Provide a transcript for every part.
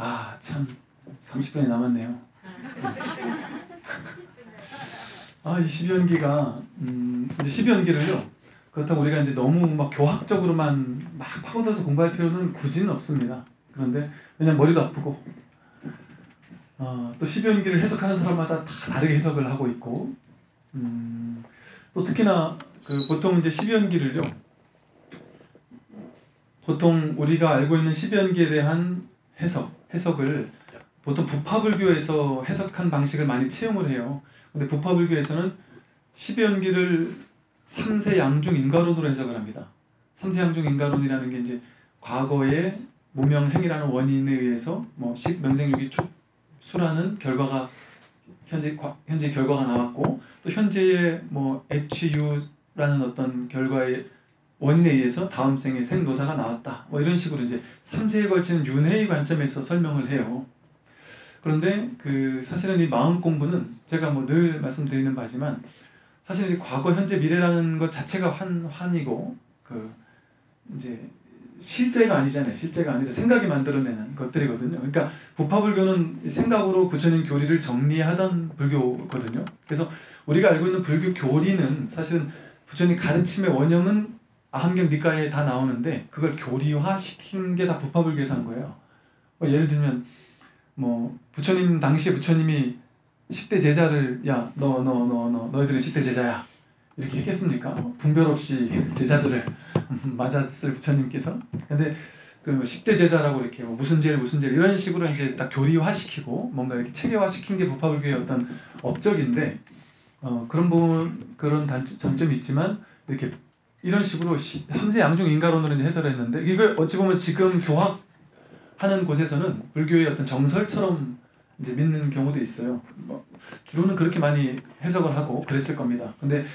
아, 참 30분이 남았네요. 아, 이 12연기가 이제 12연기를요. 그렇다고 우리가 이제 너무 막 교학적으로만 막 파고들어서 공부할 필요는 굳이는 없습니다. 그런데 왜냐면 머리도 아프고 또 12연기를 해석하는 사람마다 다 다르게 해석을 하고 있고 또 특히나 그 보통 이제 12연기를요. 보통 우리가 알고 있는 12연기에 대한 해석을 보통 부파불교에서 해석한 방식을 많이 채용을 해요. 근데 부파불교에서는 12연기를 3세 양중 인과론으로 해석을 합니다. 3세 양중 인과론이라는 게 이제 과거의 무명행이라는 원인에 의해서 뭐 명생유기 수라는 결과가 현재 결과가 나왔고 또 현재의 뭐 HU라는 어떤 결과의 원인에 의해서 다음 생에 생노사가 나왔다. 뭐 이런 식으로 이제 3세에 걸치는 윤회의 관점에서 설명을 해요. 그런데 그 사실은 이 마음 공부는 제가 뭐 늘 말씀드리는 바지만 사실 이제 과거, 현재, 미래라는 것 자체가 환이고 그 이제 실제가 아니잖아요. 실제가 아니라 생각이 만들어내는 것들이거든요. 그러니까 부파불교는 생각으로 부처님 교리를 정리하던 불교거든요. 그래서 우리가 알고 있는 불교 교리는 사실은 부처님 가르침의 원형은 아함경 니카에 다 나오는데 그걸 교리화시킨 게 다 부파불교에서 한 거예요. 예를 들면 뭐 부처님 당시에 부처님이 10대 제자를 야 너희들은 10대 제자야 이렇게 했겠습니까? 분별 없이 제자들을 맞았을 부처님께서. 근데 그 10대 제자라고 이렇게 무슨 죄 이런 식으로 이제 딱 교리화시키고 뭔가 이렇게 체계화시킨 게 부파불교의 어떤 업적인데 그런 부분 그런 장점이 있지만 이렇게 이런 식으로 3세 양중 인가론으로 이제 해설을 했는데 이걸 어찌 보면 지금 교학하는 곳에서는 불교의 어떤 정설처럼 이제 믿는 경우도 있어요. 뭐 주로는 그렇게 많이 해석을 하고 그랬을 겁니다. 근데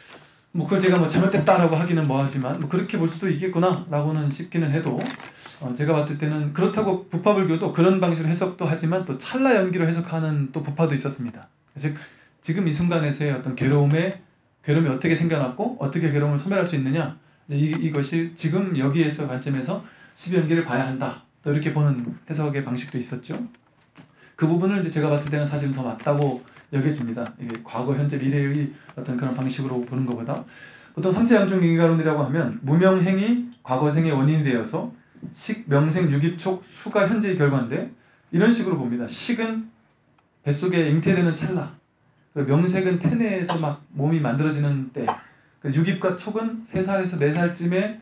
뭐 그걸 제가 뭐 잘못됐다라고 하기는 뭐하지만 뭐 그렇게 볼 수도 있겠구나라고는 싶기는 해도 제가 봤을 때는 그렇다고 부파불교도 그런 방식으로 해석도 하지만 또 찰나 연기로 해석하는 또 부파도 있었습니다. 즉 지금 이 순간에서의 어떤 괴로움이 어떻게 생겨났고 어떻게 괴로움을 소멸할 수 있느냐 이것이 지금 여기에서 관점에서 12연기를 봐야 한다. 또 이렇게 보는 해석의 방식도 있었죠. 그 부분을 이제 제가 봤을 때는 사실은 더 맞다고 여겨집니다. 이게 과거, 현재, 미래의 어떤 그런 방식으로 보는 것보다 보통 3세 양중 인가론이라고 하면 무명행이 과거생의 원인이 되어서 식, 명생, 유기촉, 수가 현재의 결과인데 이런 식으로 봅니다. 식은 뱃속에 잉태되는 찰나, 명색은 태내에서 막 몸이 만들어지는 때, 유깁과 촉은 3살에서 4살쯤에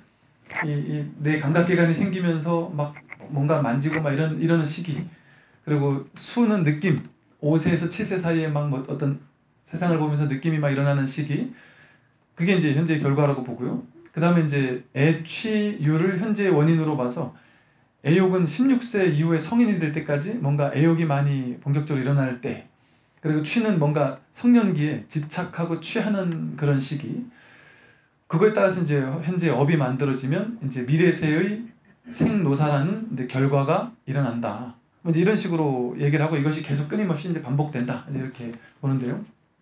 내 감각기관이 생기면서 막 뭔가 만지고 막 이러는 시기. 그리고 수는 느낌, 5세에서 7세 사이에 막 뭐 어떤 세상을 보면서 느낌이 막 일어나는 시기. 그게 이제 현재의 결과라고 보고요. 그 다음에 이제 애취유를 현재의 원인으로 봐서 애욕은 16세 이후에 성인이 될 때까지 뭔가 애욕이 많이 본격적으로 일어날 때, 그리고 취는 뭔가 성년기에 집착하고 취하는 그런 시기. 그거에 따라서 이제 현재 업이 만들어지면 이제 미래세의 생노사라는 이제 결과가 일어난다. 이제 이런 식으로 얘기를 하고 이것이 계속 끊임없이 이제 반복된다. 이제 이렇게 보는데요.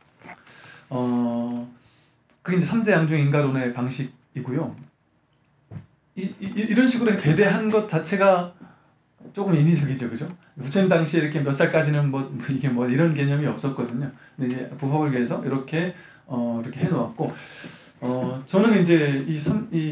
그게 이제 3세 양중 인가론의 방식이고요. 이런 식으로 배대한 것 자체가 조금 인위적이죠, 그죠? 부처님 당시에 이렇게 몇 살까지는 이게 이런 개념이 없었거든요. 근데 이제 부파불교에서 이렇게 해놓았고, 저는 이제 이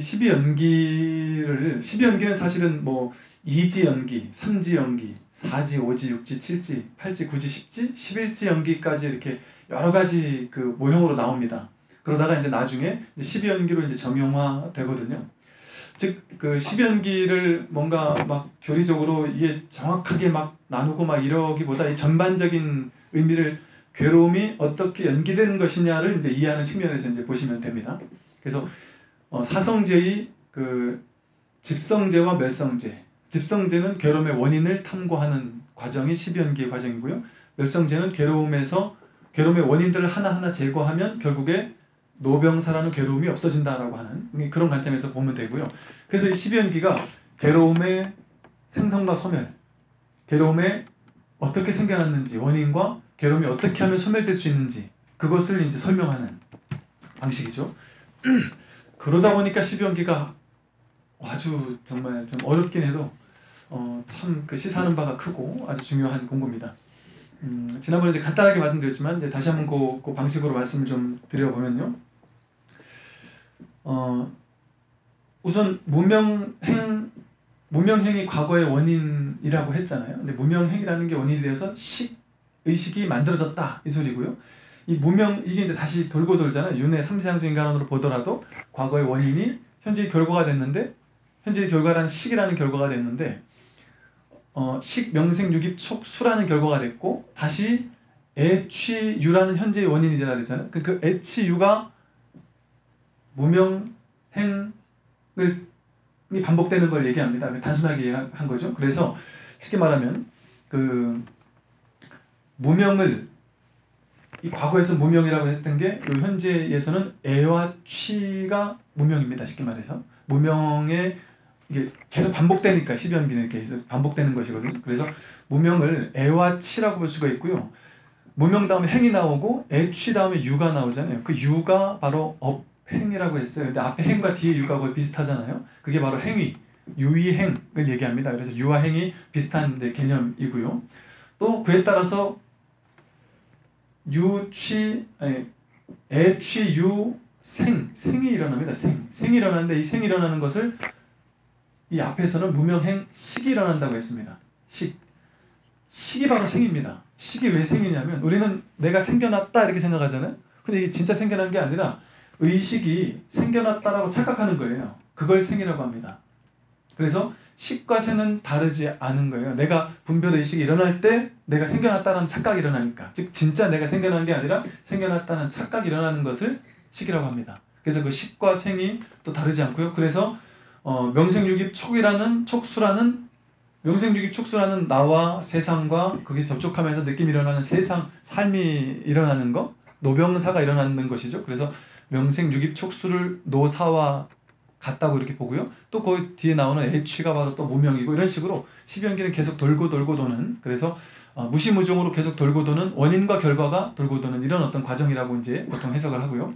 12연기는 사실은 뭐 2지 연기, 3지 연기, 4지, 5지, 6지, 7지, 8지, 9지, 10지, 11지 연기까지 이렇게 여러 가지 그 모형으로 나옵니다. 그러다가 이제 나중에 12연기로 이제 정형화 되거든요. 즉, 그 12연기를 뭔가 막 교리적으로 이게 정확하게 막 나누고 막 이러기보다 이 전반적인 의미를 괴로움이 어떻게 연기되는 것이냐를 이제 이해하는 측면에서 이제 보시면 됩니다. 그래서 사성제의 그 집성제와 멸성제. 집성제는 괴로움의 원인을 탐구하는 과정이 12연기의 과정이고요. 멸성제는 괴로움의 원인들을 하나하나 제거하면 결국에 노병사라는 괴로움이 없어진다라고 하는 그런 관점에서 보면 되고요. 그래서 이 12연기가 괴로움의 생성과 소멸, 괴로움에 어떻게 생겨났는지, 원인과 괴로움이 어떻게 하면 소멸될 수 있는지 그것을 이제 설명하는 방식이죠. 그러다 보니까 12연기가 아주 정말 좀 어렵긴 해도 참 그 시사하는 바가 크고 아주 중요한 공부입니다. 지난번에 이제 간단하게 말씀드렸지만 이제 다시 한번 그 방식으로 말씀을 좀 드려보면요. 우선 무명행이 과거의 원인이라고 했잖아요. 근데 무명행이라는 게 원인이 되어서 의식이 만들어졌다 이 소리고요. 이게 이제 다시 돌고 돌잖아요. 윤회 삼시상수 인간론으로 보더라도 과거의 원인이 현재의 결과가 됐는데, 현재의 결과라는 식이라는 결과가 됐는데, 식, 명생, 유깁, 촉, 수라는 결과가 됐고, 다시 애, 취, 유라는 현재의 원인이라 그랬잖아요. 그 애, 취, 유가 무명행을 반복되는 걸 얘기합니다. 단순하게 한 거죠. 그래서 쉽게 말하면 그 무명을 이 과거에서 무명이라고 했던 게 현재에서는 애와 취가 무명입니다. 쉽게 말해서 무명에 이게 계속 반복되니까 10연기는 이렇게 반복되는 것이거든요. 그래서 무명을 애와 취라고 볼 수가 있고요. 무명 다음에 행이 나오고 애, 취 다음에 유가 나오잖아요. 그 유가 바로 업행이라고 했어요. 근데 앞에 행과 뒤에 유가 거의 비슷하잖아요. 그게 바로 행위, 유의행을 얘기합니다. 그래서 유와 행이 비슷한 개념이고요. 또 그에 따라서 애, 취, 유, 생이 일어납니다. 생이 일어나는데 이 생이 일어나는 것을 이 앞에서는 무명행, 식이 일어난다고 했습니다. 식이 바로 생입니다. 식이 왜 생이냐면 우리는 내가 생겨났다 이렇게 생각하잖아요. 근데 이게 진짜 생겨난 게 아니라 의식이 생겨났다라고 착각하는 거예요. 그걸 생이라고 합니다. 그래서 식과 생은 다르지 않은 거예요. 내가 분별의식이 일어날 때 내가 생겨났다는 착각이 일어나니까. 즉 진짜 내가 생겨난 게 아니라 생겨났다는 착각이 일어나는 것을 식이라고 합니다. 그래서 그 식과 생이 또 다르지 않고요. 그래서 명생유깁 촉수라는 명생유깁 촉수라는 나와 세상과 그게 접촉하면서 느낌이 일어나는 세상, 삶이 일어나는 거, 노병사가 일어나는 것이죠. 그래서 명생유깁 촉수를 노사와 같다고 이렇게 보고요. 또 그 뒤에 나오는 애취가 바로 또 무명이고 이런 식으로 10연기는 계속 돌고 도는, 그래서 무시무종으로 계속 돌고 도는 원인과 결과가 돌고 도는 이런 어떤 과정이라고 이제 보통 해석을 하고요.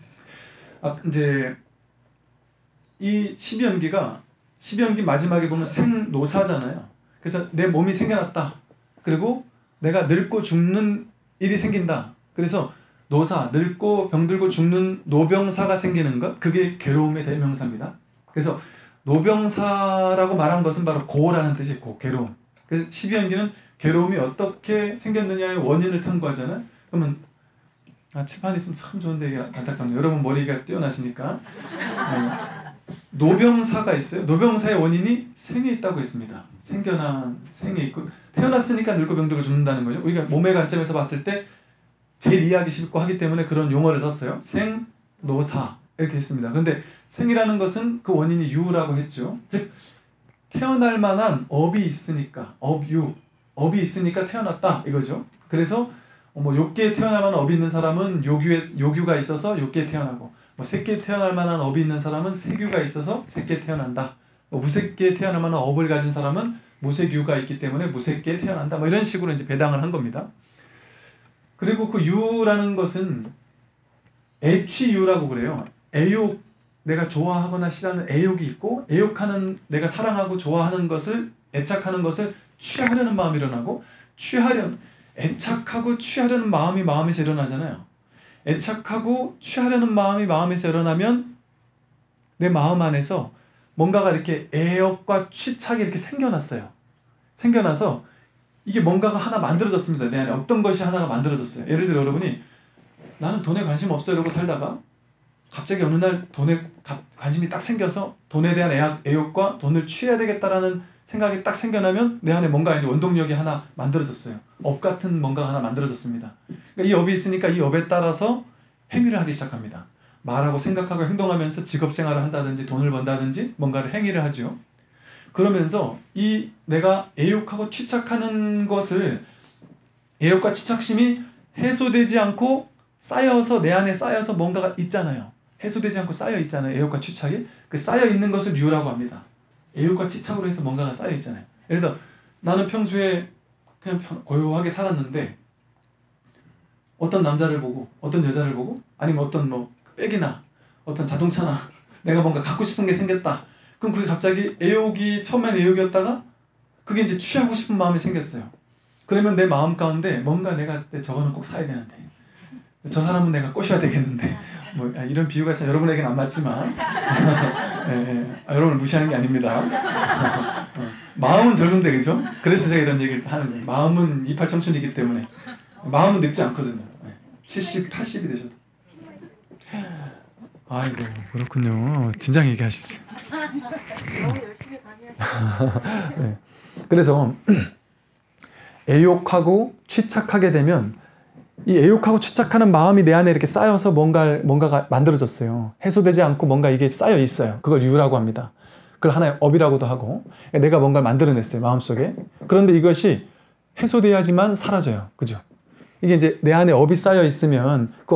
이제 이 10연기 마지막에 보면 생노사잖아요. 그래서 내 몸이 생겨났다. 그리고 내가 늙고 죽는 일이 생긴다. 그래서 노사, 늙고 병들고 죽는 노병사가 생기는 것, 그게 괴로움의 대명사입니다. 그래서 노병사라고 말한 것은 바로 고라는 뜻이 괴로움. 그래서 12연기는 괴로움이 어떻게 생겼느냐의 원인을 탐구하잖아요. 그러면 칠판 있으면 참 좋은데 이게 안타깝네요. 여러분 머리가 뛰어나시니까. 노병사가 있어요. 노병사의 원인이 생에 있다고 했습니다. 생겨난 생에 있고, 태어났으니까 늙고 병들고 죽는다는 거죠. 우리가 몸의 관점에서 봤을 때 제일 이해하기 쉽고 하기 때문에 그런 용어를 썼어요. 생, 노사 이렇게 했습니다. 그런데 생이라는 것은 그 원인이 유라고 했죠. 즉 태어날 만한 업이 있으니까, 업이 있으니까 태어났다 이거죠. 그래서 욕계에 태어날 만한 업이 있는 사람은 요규가 있어서 욕계에 태어나고, 색계에 태어날 만한 업이 있는 사람은 색유가 있어서 색계에 태어난다. 무색계에 태어날 만한 업을 가진 사람은 무색유가 있기 때문에 무색계에 태어난다. 이런 식으로 이제 배당을 한 겁니다. 그리고 그 유라는 것은 애취유라고 그래요. 애욕, 내가 좋아하거나 싫어하는 애욕이 있고, 애욕하는, 내가 사랑하고 좋아하는 것을, 애착하는 것을 취하려는 마음이 일어나고, 애착하고 취하려는 마음이 마음에서 일어나잖아요. 애착하고 취하려는 마음이 마음에서 일어나면 내 마음 안에서 뭔가가 이렇게 애욕과 취착이 이렇게 생겨났어요. 생겨나서 이게 뭔가가 하나 만들어졌습니다. 내 안에 어떤 것이 하나가 만들어졌어요. 예를 들어 여러분이 나는 돈에 관심 없어 이러고 살다가 갑자기 어느 날 돈에 관심이 딱 생겨서 돈에 대한 애욕과 돈을 취해야 되겠다라는 생각이 딱 생겨나면 내 안에 뭔가 이제 원동력이 하나 만들어졌어요. 업 같은 뭔가가 하나 만들어졌습니다. 그러니까 이 업이 있으니까 이 업에 따라서 행위를 하기 시작합니다. 말하고 생각하고 행동하면서 직업생활을 한다든지 돈을 번다든지 뭔가를 행위를 하죠. 그러면서 이 내가 애욕하고 취착하는 것을, 애욕과 취착심이 해소되지 않고 쌓여서, 내 안에 쌓여서 뭔가가 있잖아요. 해소되지 않고 쌓여 있잖아요. 애욕과 취착이. 그 쌓여 있는 것을 유라고 합니다. 애욕과 취착으로 해서 뭔가가 쌓여 있잖아요. 예를 들어 나는 평소에 그냥 고요하게 살았는데 어떤 남자를 보고, 어떤 여자를 보고, 아니면 어떤 백이나 어떤 자동차나 내가 뭔가 갖고 싶은 게 생겼다. 그럼 그게 갑자기 처음엔 애욕이었다가 그게 이제 취하고 싶은 마음이 생겼어요. 그러면 내 마음 가운데 뭔가 내가 저거는 꼭 사야 되는데, 저 사람은 내가 꼬셔야 되겠는데, 뭐 이런 비유가 참 여러분에게는 안 맞지만 여러분을 무시하는 게 아닙니다. 마음은 젊은데, 그죠? 그래서 제가 이런 얘기를 하는 거예요. 마음은 이팔 청춘이기 때문에. 마음은 늙지 않거든요. 70, 80이 되셔도. 아이고, 그렇군요. 진작 얘기하시죠. 너무 열심히 다녀야지. 네. 그래서 애욕하고 취착하게 되면 이 애욕하고 취착하는 마음이 내 안에 이렇게 쌓여서 뭔가가 만들어졌어요. 해소되지 않고 뭔가 이게 쌓여 있어요. 그걸 유라고 합니다. 그걸 하나의 업이라고도 하고, 내가 뭔가를 만들어냈어요, 마음속에. 그런데 이것이 해소돼야지만 사라져요. 그죠? 이게 이제 내 안에 업이 쌓여 있으면 그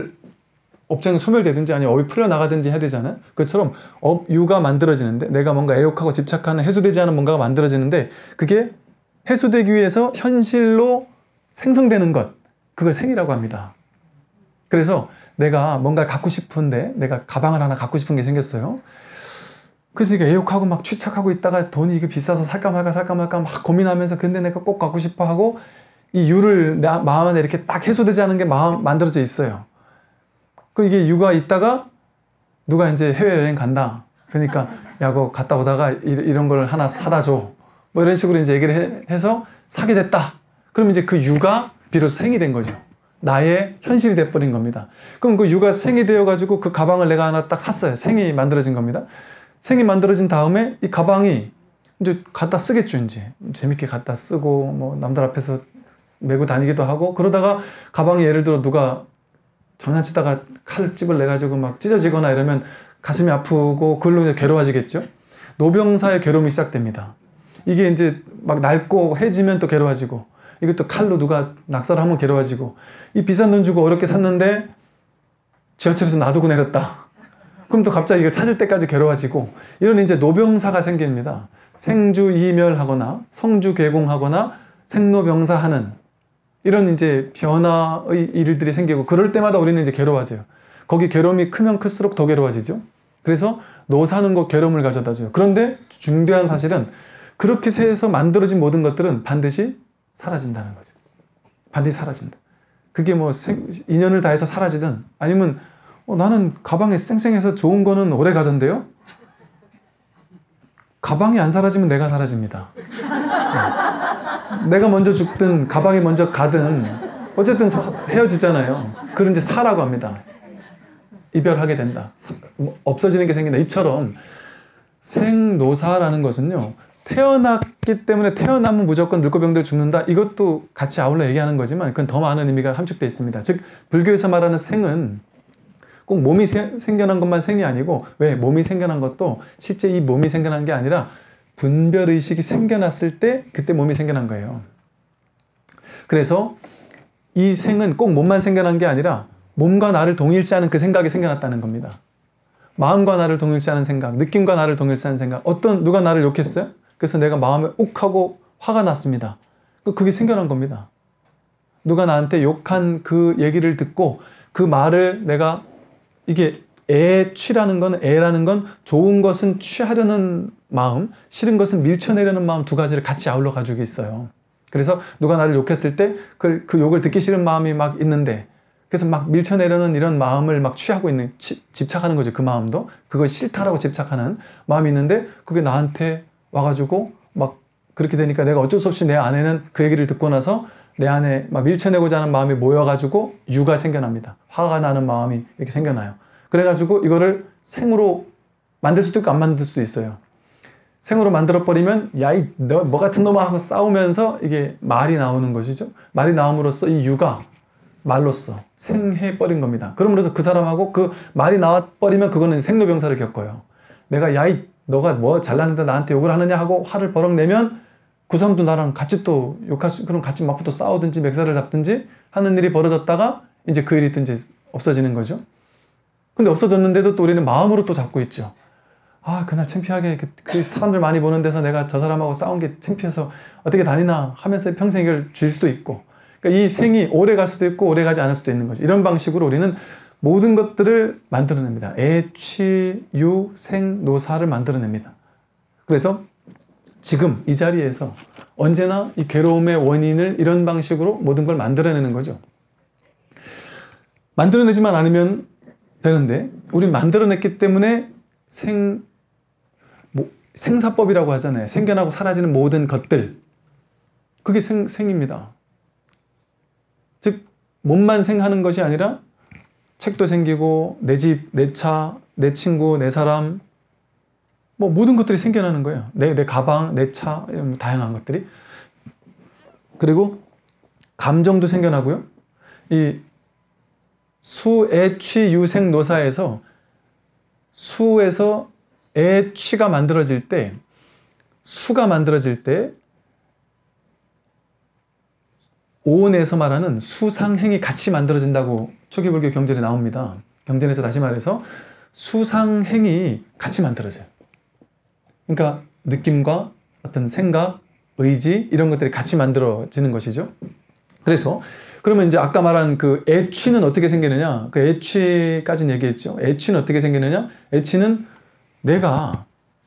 업장이 소멸되든지 아니면 업이 풀려나가든지 해야 되잖아요. 그처럼 유가 만들어지는데, 내가 뭔가 애욕하고 집착하는 해소되지 않은 뭔가가 만들어지는데, 그게 해소되기 위해서 현실로 생성되는 것, 그걸 생이라고 합니다. 그래서 내가 뭔가를 갖고 싶은데, 내가 가방을 하나 갖고 싶은 게 생겼어요. 그래서 이게 애욕하고 막 취착하고 있다가 돈이 이게 비싸서 살까 말까 막 고민하면서, 근데 내가 꼭 갖고 싶어 하고, 이 유를 내 마음 안에 이렇게 딱 해소되지 않은 게 만들어져 있어요. 그 이게 유가 있다가 누가 이제 해외여행 간다. 그러니까 야, 그거 갔다 오다가 이런 걸 하나 사다 줘. 뭐 이런 식으로 이제 얘기를 해서 사게 됐다. 그럼 이제 그 유가 비로소 생이 된 거죠. 나의 현실이 돼버린 겁니다. 그럼 그 유가 생이 되어가지고 그 가방을 내가 하나 딱 샀어요. 생이 만들어진 겁니다. 생이 만들어진 다음에 이 가방이 이제 갖다 쓰겠죠. 이제 재밌게 갖다 쓰고 뭐 남들 앞에서 메고 다니기도 하고, 그러다가 가방에 예를 들어 누가 장난치다가 칼집을 내가지고 막 찢어지거나 이러면 가슴이 아프고 그걸로 이제 괴로워지겠죠. 노병사의 괴로움이 시작됩니다. 이게 이제 막 낡고 해지면 또 괴로워지고, 이것도 칼로 누가 낙사를 하면 괴로워지고, 이 비싼 돈 주고 어렵게 샀는데 지하철에서 놔두고 내렸다. 그럼 또 갑자기 이거 찾을 때까지 괴로워지고, 이런 이제 노병사가 생깁니다. 생주이멸하거나 성주괴공하거나 생로병사하는 이런 이제 변화의 일들이 생기고, 그럴 때마다 우리는 이제 괴로워져요. 거기 괴로움이 크면 클수록 더 괴로워지죠. 그래서 노사는 것 괴로움을 가져다줘요. 그런데 중대한 사실은 그렇게 해서 만들어진 모든 것들은 반드시 사라진다는 거죠. 반드시 사라진다. 그게 뭐 인연을 다해서 사라지든, 아니면 나는 가방에 쌩쌩해서 좋은 거는 오래 가던데요? 가방이 안 사라지면 내가 사라집니다. 내가 먼저 죽든 가방이 먼저 가든 어쨌든 헤어지잖아요. 그걸 이제 사라고 합니다. 이별하게 된다. 없어지는 게 생긴다. 이처럼 생노사라는 것은요, 태어났기 때문에 태어나면 무조건 늙고 병들어 죽는다. 이것도 같이 아울러 얘기하는 거지만 그건 더 많은 의미가 함축되어 있습니다. 즉 불교에서 말하는 생은 꼭 몸이 생겨난 것만 생이 아니고, 왜 몸이 생겨난 것도 실제 이 몸이 생겨난 게 아니라 분별의식이 생겨났을 때 그때 몸이 생겨난 거예요. 그래서 이 생은 꼭 몸만 생겨난 게 아니라 몸과 나를 동일시하는 그 생각이 생겨났다는 겁니다. 마음과 나를 동일시하는 생각, 느낌과 나를 동일시하는 생각. 누가 나를 욕했어요? 그래서 내가 마음에 욱하고 화가 났습니다. 그게 생겨난 겁니다. 누가 나한테 욕한 그 얘기를 듣고 그 말을 내가, 이게 애취라는 건, 애라는 건 좋은 것은 취하려는 마음, 싫은 것은 밀쳐내려는 마음, 두 가지를 같이 아울러 가지고 있어요. 그래서 누가 나를 욕했을 때 그 욕을 듣기 싫은 마음이 막 있는데, 그래서 막 밀쳐내려는 이런 마음을 막 취하고 있는, 집착하는 거죠. 그 마음도. 그거 싫다라고 집착하는 마음이 있는데, 그게 나한테 와가지고 막 그렇게 되니까 내가 어쩔 수 없이 내 안에는 그 얘기를 듣고 나서 내 안에 막 밀쳐내고자 하는 마음이 모여가지고 유가 생겨납니다. 화가 나는 마음이 이렇게 생겨나요. 그래가지고 이거를 생으로 만들 수도 있고 안 만들 수도 있어요. 생으로 만들어버리면 야, 너 뭐 같은 놈아 하고 싸우면서 이게 말이 나오는 것이죠. 말이 나옴으로써 이 유가 말로써 생해버린 겁니다. 그러므로서 그 사람하고 그 말이 나와버리면 그거는 생로병사를 겪어요. 내가 야, 너가 뭐 잘났는데 나한테 욕을 하느냐 하고 화를 버럭 내면 그 사람도 나랑 같이 또 그럼 같이 막 또 싸우든지 맥살을 잡든지 하는 일이 벌어졌다가 이제 그 일이 또 이제 없어지는 거죠. 근데 없어졌는데도 또 우리는 마음으로 또 잡고 있죠. 아, 그날 창피하게 그 사람들 많이 보는 데서 내가 저 사람하고 싸운 게 창피해서 어떻게 다니나 하면서 평생 이걸 줄 수도 있고, 그러니까 이 생이 오래 갈 수도 있고 오래 가지 않을 수도 있는 거죠. 이런 방식으로 우리는 모든 것들을 만들어냅니다. 애, 취, 유, 생, 노사를 만들어냅니다. 그래서 지금 이 자리에서 언제나 이 괴로움의 원인을 이런 방식으로 모든 걸 만들어내는 거죠. 만들어내지만 않으면 되는데 우린 만들어냈기 때문에 생사법이라고 하잖아요. 생겨나고 사라지는 모든 것들, 그게 생입니다. 즉 몸만 생하는 것이 아니라 책도 생기고 내 집, 내 차, 내 친구, 내 사람, 뭐 모든 것들이 생겨나는 거예요. 내 가방, 내 차, 다양한 것들이. 그리고 감정도 생겨나고요. 이 수애취유생노사에서 수에서 애취가 만들어질 때, 수가 만들어질 때 오온에서 말하는 수상행이 같이 만들어진다고 초기불교 경전에 나옵니다. 경전에서 다시 말해서 수상행이 같이 만들어져요. 그러니까 느낌과 어떤 생각, 의지 이런 것들이 같이 만들어지는 것이죠. 그래서 그러면 이제 아까 말한 그 애취는 어떻게 생기느냐? 그 애취까지는 얘기했죠. 애취는 어떻게 생기느냐? 애취는 내가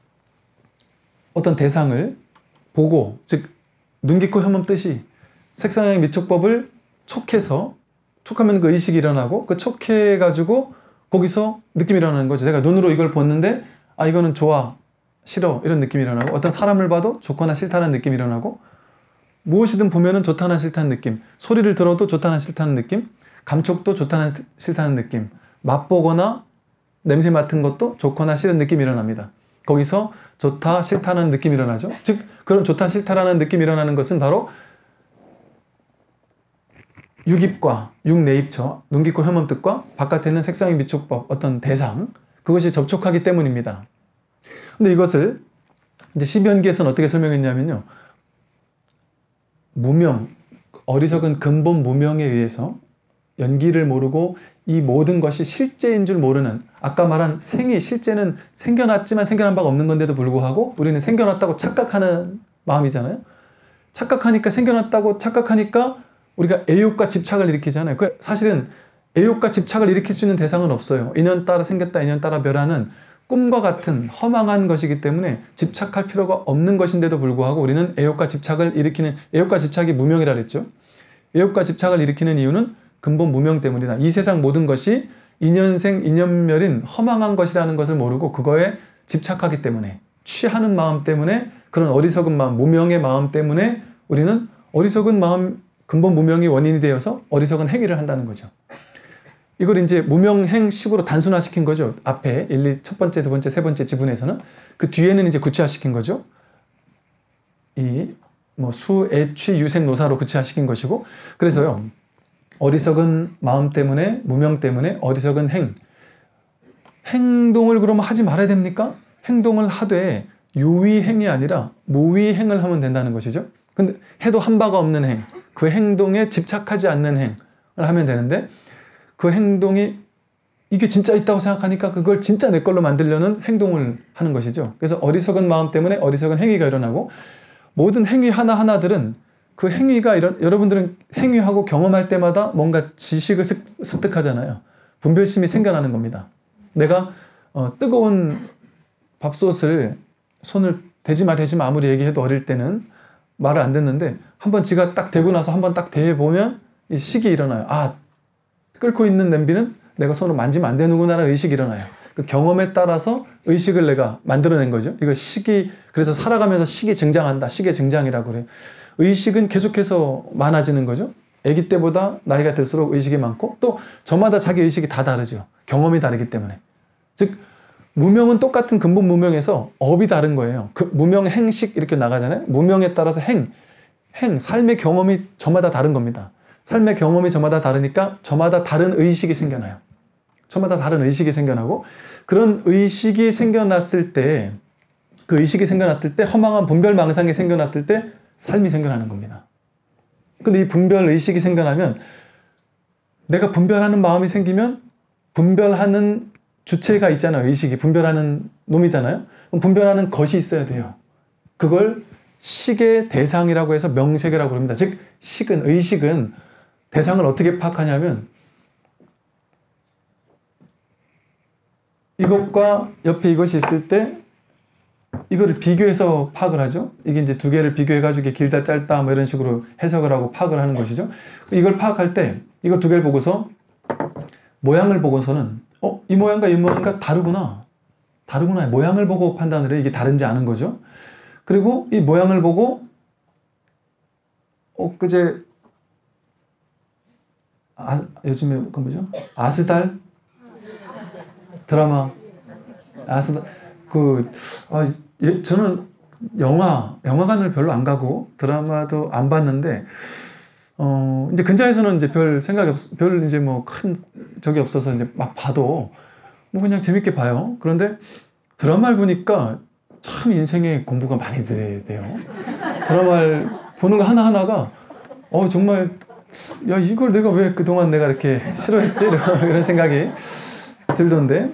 어떤 대상을 보고, 즉 눈, 깊고 혐음 뜻이 색상의 미촉법을 촉해서, 촉하면 그 의식이 일어나고 그 촉해가지고 거기서 느낌이 일어나는 거죠. 내가 눈으로 이걸 봤는데 아 이거는 좋아, 싫어 이런 느낌이 일어나고, 어떤 사람을 봐도 좋거나 싫다는 느낌이 일어나고, 무엇이든 보면은 좋다나 싫다는 느낌, 소리를 들어도 좋다나 싫다는 느낌, 감촉도 좋다나 싫다는 느낌, 맛보거나 냄새 맡은 것도 좋거나 싫은 느낌이 일어납니다. 거기서 좋다 싫다는 느낌이 일어나죠. 즉 그런 좋다 싫다라는 느낌이 일어나는 것은 바로 육입과 육내입처, 눈, 깊고 혐음 뜻과 바깥에 있는 색상의 미촉법, 어떤 대상, 그것이 접촉하기 때문입니다. 근데 이것을 이제 시변기에서는 어떻게 설명했냐면요, 무명, 어리석은 근본 무명에 의해서 연기를 모르고 이 모든 것이 실제인 줄 모르는, 아까 말한 생이 실제는 생겨났지만 생겨난 바가 없는 건데도 불구하고 우리는 생겨났다고 착각하는 마음이잖아요. 착각하니까, 생겨났다고 착각하니까 우리가 애욕과 집착을 일으키잖아요. 사실은 애욕과 집착을 일으킬 수 있는 대상은 없어요. 인연 따라 생겼다, 인연 따라 멸하는 꿈과 같은 허망한 것이기 때문에 집착할 필요가 없는 것인데도 불구하고 우리는 애욕과 집착을 일으키는, 애욕과 집착이 무명이라 그랬죠. 애욕과 집착을 일으키는 이유는 근본 무명 때문이다. 이 세상 모든 것이 인연생, 인연멸인 허망한 것이라는 것을 모르고 그거에 집착하기 때문에, 취하는 마음 때문에, 그런 어리석은 마음, 무명의 마음 때문에 우리는 어리석은 마음, 근본 무명이 원인이 되어서 어리석은 행위를 한다는 거죠. 이걸 이제 무명행식으로 단순화시킨 거죠. 앞에 1, 2, 첫 번째, 두 번째, 세 번째 지분에서는. 그 뒤에는 이제 구체화시킨 거죠. 이 뭐 수, 애, 취, 유생, 노사로 구체화시킨 것이고, 그래서요, 어리석은 마음 때문에, 무명 때문에 어리석은 행동을 그러면 하지 말아야 됩니까? 행동을 하되 유의행이 아니라 무의행을 하면 된다는 것이죠. 근데 해도 한 바가 없는 행, 그 행동에 집착하지 않는 행을 하면 되는데, 그 행동이 이게 진짜 있다고 생각하니까 그걸 진짜 내 걸로 만들려는 행동을 하는 것이죠. 그래서 어리석은 마음 때문에 어리석은 행위가 일어나고, 모든 행위 하나하나들은 그 행위가 여러분들은 행위하고 경험할 때마다 뭔가 지식을 습득하잖아요. 분별심이 생겨나는 겁니다. 내가 뜨거운 밥솥을 손을 대지 마 아무리 얘기해도 어릴 때는 말을 안 듣는데, 한번 지가 딱 대고 나서 한번 딱 대보면 이 식이 일어나요. 아, 끓고 있는 냄비는 내가 손으로 만지면 안 되는구나라는 의식이 일어나요. 그 경험에 따라서 의식을 내가 만들어낸 거죠. 이거 식이, 그래서 살아가면서 식이 증장한다, 식의 증장이라고 그래요. 의식은 계속해서 많아지는 거죠. 아기 때보다 나이가 들수록 의식이 많고, 또 저마다 자기 의식이 다 다르죠. 경험이 다르기 때문에. 즉 무명은 똑같은 근본 무명에서 업이 다른 거예요. 그 무명, 행식 이렇게 나가잖아요. 무명에 따라서 삶의 경험이 저마다 다른 겁니다. 삶의 경험이 저마다 다르니까 저마다 다른 의식이 생겨나요. 저마다 다른 의식이 생겨나고, 그런 의식이 생겨났을 때, 그 의식이 생겨났을 때, 허망한 분별망상이 생겨났을 때 삶이 생겨나는 겁니다. 근데 이 분별 의식이 생겨나면, 내가 분별하는 마음이 생기면 분별하는 주체가 있잖아요. 의식이 분별하는 놈이잖아요. 그럼 분별하는 것이 있어야 돼요. 그걸 식의 대상이라고 해서 명색이라고 부릅니다. 즉 식은, 의식은 대상을 어떻게 파악하냐면, 이것과 옆에 이것이 있을 때 이거를 비교해서 파악을 하죠. 이게 이제 두 개를 비교해가지고 길다 짧다 뭐 이런 식으로 해석을 하고 파악을 하는 것이죠. 이걸 파악할 때 이걸 두 개를 보고서 모양을 보고서는 이 모양과 이 모양과 다르구나. 모양을 보고 판단을 해. 이게 다른지 아는 거죠. 그리고 이 모양을 보고 엊그제 요즘에 그 뭐죠? 아스달 드라마 아스달 저는 영화관을 별로 안 가고 드라마도 안 봤는데 이제 근처에서는 이제 별 생각이 별 이제 뭐 큰 적이 없어서 이제 막 봐도 뭐 그냥 재밌게 봐요. 그런데 드라마를 보니까 참 인생에 공부가 많이 돼요. 드라마를 보는 거 하나하나가 정말 야 이걸 내가 왜 그동안 내가 이렇게 싫어했지? 이런 생각이 들던데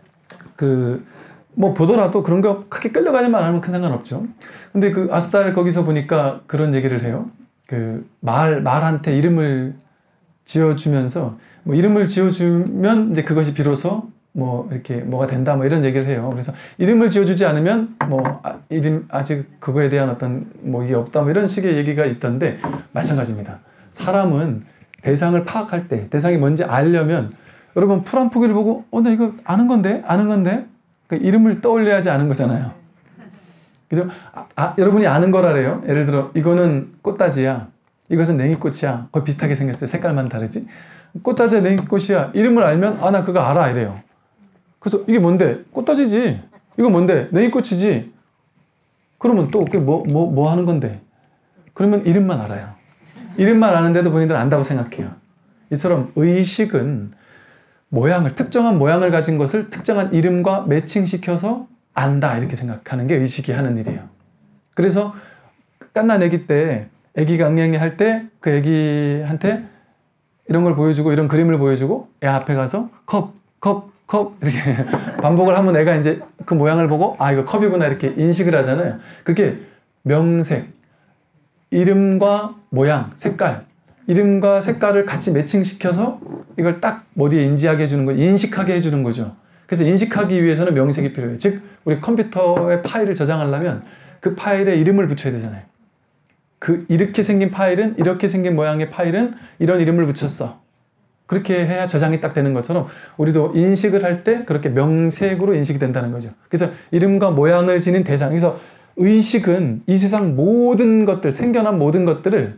뭐 보더라도 그런 거 크게 끌려가지만 않으면 큰 상관없죠. 근데 그 아스달 거기서 보니까 그런 얘기를 해요. 그 말한테 이름을 지어주면서 뭐 이름을 지어주면 이제 그것이 비로소 뭐 이렇게 뭐가 된다 뭐 이런 얘기를 해요. 그래서 이름을 지어주지 않으면 뭐 이름 아직 그거에 대한 어떤 뭐 이게 없다 뭐 이런 식의 얘기가 있던데 마찬가지입니다. 사람은 대상을 파악할 때 대상이 뭔지 알려면 여러분 풀 한 포기를 보고 나 이거 아는 건데 그 이름을 떠올려야지 아는 거잖아요. 그죠? 여러분이 아는 거라래요. 예를 들어 이거는 꽃다지야. 이것은 냉이꽃이야. 거의 비슷하게 생겼어요. 색깔만 다르지. 꽃다지야 냉이꽃이야. 이름을 알면 나 그거 알아 이래요. 그래서 이게 뭔데? 꽃다지지. 이거 뭔데? 냉이꽃이지. 그러면 또 그게 뭐 하는 건데? 그러면 이름만 알아요. 이름만 아는데도 본인들은 안다고 생각해요. 이처럼 의식은 특정한 모양을 가진 것을 특정한 이름과 매칭시켜서 안다 이렇게 생각하는 게 의식이 하는 일이에요. 그래서 갓난 아기 때 아기가 엉엉이 할 때 그 아기한테 이런 걸 보여주고 이런 그림을 보여주고 애 앞에 가서 컵 이렇게 반복을 하면 애가 이제 그 모양을 보고 이거 컵이구나 이렇게 인식을 하잖아요. 그게 명색, 이름과 모양, 색깔, 이름과 색깔을 같이 매칭시켜서 이걸 딱 머리에 인지하게 해주는 거, 인식하게 해주는 거죠. 그래서 인식하기 위해서는 명색이 필요해요. 즉 우리 컴퓨터에 파일을 저장하려면 그 파일에 이름을 붙여야 되잖아요. 이렇게 생긴 파일은 이렇게 생긴 모양의 파일은 이런 이름을 붙였어. 그렇게 해야 저장이 딱 되는 것처럼 우리도 인식을 할 때 그렇게 명색으로 인식이 된다는 거죠. 그래서 이름과 모양을 지닌 대상. 그래서 의식은 이 세상 모든 것들, 생겨난 모든 것들에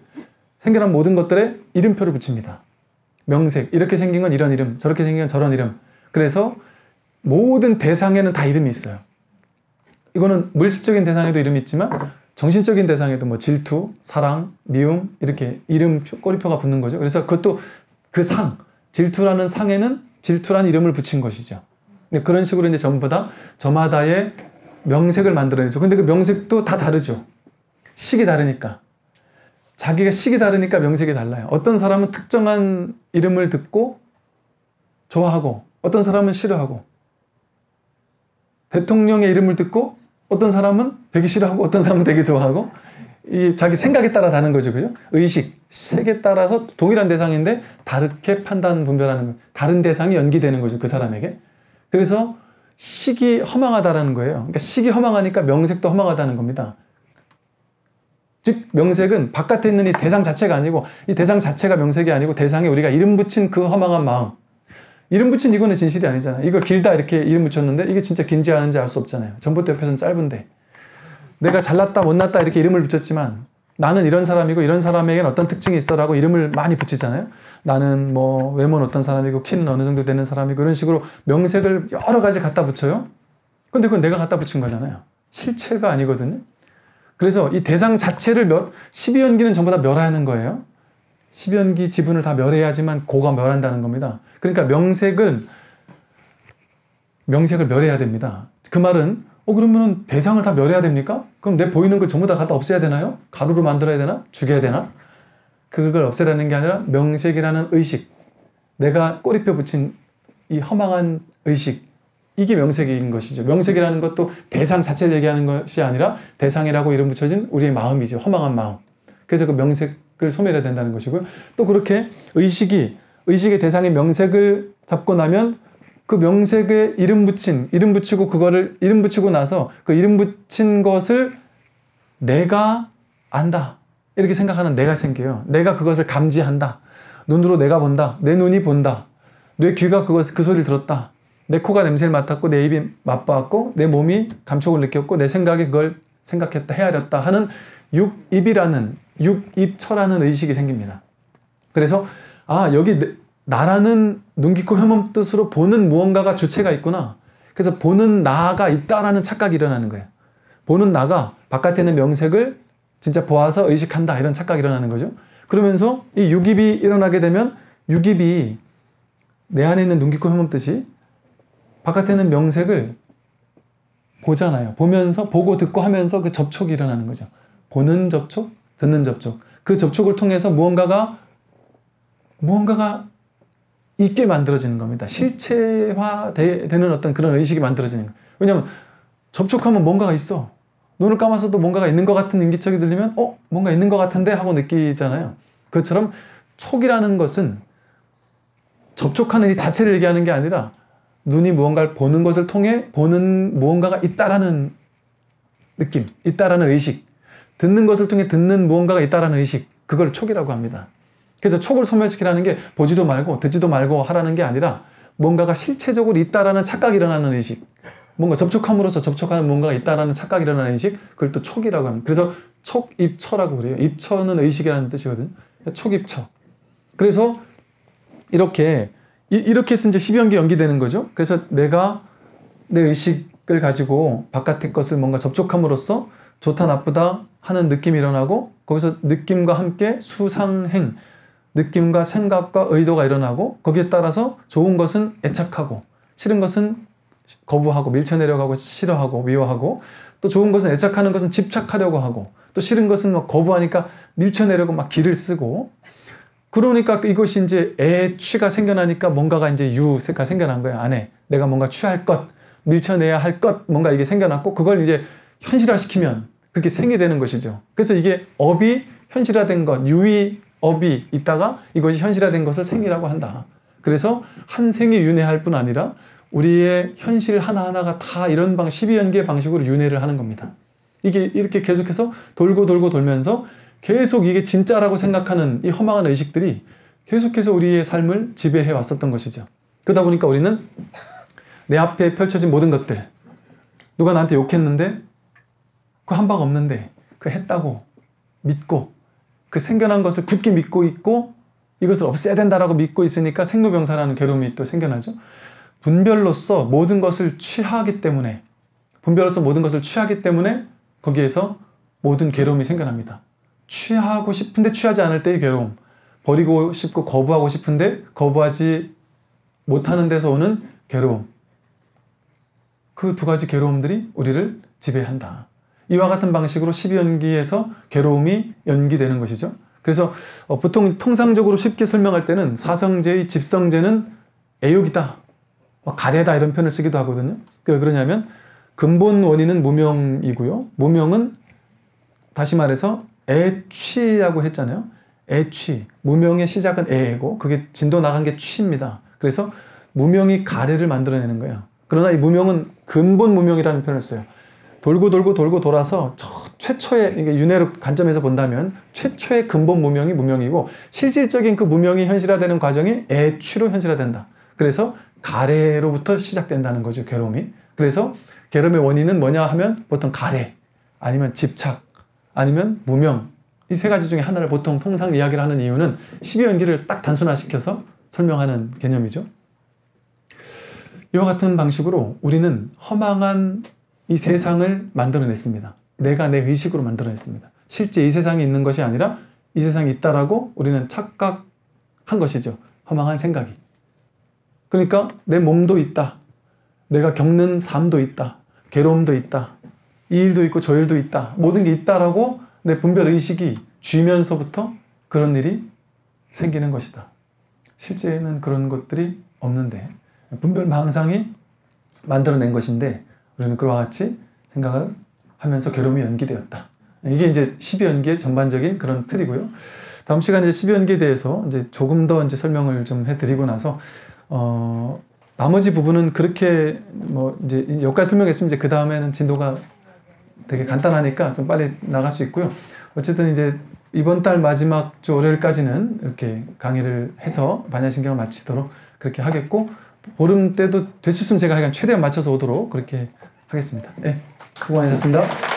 이름표를 붙입니다. 명색. 이렇게 생긴 건 이런 이름, 저렇게 생긴 건 저런 이름. 그래서 모든 대상에는 다 이름이 있어요. 이거는 물질적인 대상에도 이름이 있지만 정신적인 대상에도 뭐 질투, 사랑, 미움 이렇게 꼬리표가 붙는 거죠. 그래서 그것도 질투라는 상에는 질투라는 이름을 붙인 것이죠. 그런 식으로 이제 전부 다 저마다의 명색을 만들어내죠. 근데 그 명색도 다 다르죠. 식이 다르니까. 자기가 식이 다르니까 명색이 달라요. 어떤 사람은 특정한 이름을 듣고 좋아하고 어떤 사람은 싫어하고 대통령의 이름을 듣고 어떤 사람은 되게 싫어하고 어떤 사람은 되게 좋아하고 이 자기 생각에 따라 다른 거죠. 그죠? 의식, 색에 따라서 동일한 대상인데 다르게 판단, 분별하는 거예요. 다른 대상이 연기되는 거죠. 그 사람에게. 그래서 식이 허망하다라는 거예요. 그러니까 식이 허망하니까 명색도 허망하다는 겁니다. 즉 명색은 바깥에 있는 이 대상 자체가 아니고 이 대상 자체가 명색이 아니고 대상에 우리가 이름 붙인 그 허망한 마음. 이름 붙인 이거는 진실이 아니잖아요. 이걸 길다 이렇게 이름 붙였는데 이게 진짜 긴지 아닌지 알 수 없잖아요. 전봇대 옆에서는 짧은데 내가 잘났다 못났다 이렇게 이름을 붙였지만 나는 이런 사람이고 이런 사람에게는 어떤 특징이 있어라고 이름을 많이 붙이잖아요. 나는 뭐 외모는 어떤 사람이고 키는 어느 정도 되는 사람이고 이런 식으로 명색을 여러 가지 갖다 붙여요. 근데 그건 내가 갖다 붙인 거잖아요. 실체가 아니거든요. 그래서 이 대상 자체를 12연기는 전부 다 멸하는 거예요. 12연기 지분을 다 멸해야지만 고가 멸한다는 겁니다. 그러니까 명색을 멸해야 됩니다. 그 말은 그러면은 대상을 다 멸해야 됩니까? 그럼 내 보이는 걸 전부 다 갖다 없애야 되나요? 가루로 만들어야 되나? 죽여야 되나? 그걸 없애라는 게 아니라 명색이라는 의식, 내가 꼬리표 붙인 이 허망한 의식, 이게 명색인 것이죠. 명색이라는 것도 대상 자체를 얘기하는 것이 아니라 대상이라고 이름 붙여진 우리의 마음이죠. 허망한 마음. 그래서 그 명색을 소멸해야 된다는 것이고요. 또 그렇게 의식의 대상의 명색을 잡고 나면 그 명색에 이름 붙이고 그거를 이름 붙이고 나서 그 이름 붙인 것을 내가 안다. 이렇게 생각하는 내가 생겨요. 내가 그것을 감지한다. 눈으로 내가 본다. 내 눈이 본다. 내 귀가 그 소리를 들었다. 내 코가 냄새를 맡았고 내 입이 맛봤고 내 몸이 감촉을 느꼈고 내 생각이 그걸 생각했다, 헤아렸다 하는 육입이라는 육입처라는 의식이 생깁니다. 그래서 여기 나라는 눈, 귀, 코, 혀몸 뜻으로 보는 무언가가 주체가 있구나. 그래서 보는 나가 있다라는 착각이 일어나는 거예요. 보는 나가 바깥에 있는 명색을 진짜 보아서 의식한다 이런 착각이 일어나는 거죠. 그러면서 이 육입이 일어나게 되면 육입이 내 안에 있는 눈, 귀, 코, 혀몸 뜻이 바깥에 있는 명색을 보잖아요. 보면서 보고 듣고 하면서 그 접촉이 일어나는 거죠. 보는 접촉, 듣는 접촉. 그 접촉을 통해서 무언가가 있게 만들어지는 겁니다. 실체화되는 어떤 그런 의식이 만들어지는 거예요. 왜냐하면 접촉하면 뭔가가 있어. 눈을 감아서도 뭔가가 있는 것 같은 인기척이 들리면 뭔가 있는 것 같은데 하고 느끼잖아요. 그것처럼 촉이라는 것은 접촉하는 이 자체를 얘기하는 게 아니라 눈이 무언가를 보는 것을 통해 보는 무언가가 있다라는 느낌, 있다라는 의식, 듣는 것을 통해 듣는 무언가가 있다라는 의식, 그걸 촉이라고 합니다. 그래서 촉을 소멸시키라는 게 보지도 말고 듣지도 말고 하라는 게 아니라 뭔가가 실체적으로 있다라는 착각이 일어나는 의식, 뭔가 접촉함으로써 접촉하는 뭔가가 있다라는 착각이 일어나는 의식, 그걸 또 촉이라고 합니다. 그래서 촉입처라고 그래요. 입처는 의식이라는 뜻이거든요. 촉입처. 그래서 이렇게 해서 이제 12연계 연기되는 거죠. 그래서 내가 내 의식을 가지고 바깥의 것을 뭔가 접촉함으로써 좋다 나쁘다 하는 느낌이 일어나고 거기서 느낌과 함께 수상행, 느낌과 생각과 의도가 일어나고 거기에 따라서 좋은 것은 애착하고 싫은 것은 거부하고 밀쳐내려고 싫어하고 미워하고 또 좋은 것은 애착하는 것은 집착하려고 하고 또 싫은 것은 막 거부하니까 밀쳐내려고 막 기를 쓰고 그러니까 이것이 이제 애취가 생겨나니까 뭔가가 이제 유가 생겨난 거예요. 안에 내가 뭔가 취할 것, 밀쳐내야 할 것, 뭔가 이게 생겨났고 그걸 이제 현실화시키면 그게 생이 되는 것이죠. 그래서 이게 업이 현실화된 것, 유의업이 있다가 이것이 현실화된 것을 생이라고 한다. 그래서 한 생이 윤회할 뿐 아니라 우리의 현실 하나하나가 다 이런 12연계의 방식으로 윤회를 하는 겁니다. 이게 이렇게 계속해서 돌고 돌면서 계속 이게 진짜라고 생각하는 이 허망한 의식들이 계속해서 우리의 삶을 지배해 왔었던 것이죠. 그러다 보니까 우리는 내 앞에 펼쳐진 모든 것들, 누가 나한테 욕했는데 그 한 바가 없는데 그 했다고 믿고 그 생겨난 것을 굳게 믿고 있고 이것을 없애야 된다라고 믿고 있으니까 생로병사라는 괴로움이 또 생겨나죠. 분별로서 모든 것을 취하기 때문에 거기에서 모든 괴로움이 생겨납니다. 취하고 싶은데 취하지 않을 때의 괴로움, 버리고 싶고 거부하고 싶은데 거부하지 못하는 데서 오는 괴로움, 그 두 가지 괴로움들이 우리를 지배한다. 이와 같은 방식으로 12연기에서 괴로움이 연기되는 것이죠. 그래서 보통 통상적으로 쉽게 설명할 때는 사성제의 집성제는 애욕이다, 가래다 이런 표현을 쓰기도 하거든요. 왜 그러냐면 근본 원인은 무명이고요. 무명은 다시 말해서 애취라고 했잖아요. 애취, 무명의 시작은 애고 그게 진도 나간 게 취입니다. 그래서 무명이 가래를 만들어내는 거예요. 그러나 이 무명은 근본 무명이라는 표현을 써요. 돌고 돌아서 최초의 이게 윤회로 관점에서 본다면 최초의 근본 무명이 무명이고 실질적인 그 무명이 현실화되는 과정이 애취로 현실화된다. 그래서 가래로부터 시작된다는 거죠, 괴로움이. 그래서 괴로움의 원인은 뭐냐 하면 보통 가래, 아니면 집착, 아니면 무명, 이 세 가지 중에 하나를 보통 통상 이야기를 하는 이유는 12연기를 딱 단순화시켜서 설명하는 개념이죠. 이와 같은 방식으로 우리는 허망한 이 세상을 만들어냈습니다. 내가 내 의식으로 만들어냈습니다. 실제 이 세상이 있는 것이 아니라 이 세상이 있다라고 우리는 착각한 것이죠. 허망한 생각이. 그러니까 내 몸도 있다. 내가 겪는 삶도 있다. 괴로움도 있다. 이 일도 있고 저 일도 있다. 모든 게 있다라고 내 분별 의식이 쥐면서부터 그런 일이 생기는 것이다. 실제는 그런 것들이 없는데 분별 망상이 만들어낸 것인데 우리는 그와 같이 생각을 하면서 괴로움이 연기되었다. 이게 이제 12연기의 전반적인 그런 틀이고요. 다음 시간에 12연기에 대해서 이제 조금 더 이제 설명을 좀 해드리고 나서 나머지 부분은 그렇게 뭐 이제 여기까지 설명했으면 이제 그 다음에는 진도가 되게 간단하니까 좀 빨리 나갈 수 있고요. 어쨌든 이제 이번 달 마지막 주 월요일까지는 이렇게 강의를 해서 반야신경을 마치도록 그렇게 하겠고, 보름 때도 될 수 있으면 제가 하여간 최대한 맞춰서 오도록 그렇게 하겠습니다. 네, 수고 많으셨습니다.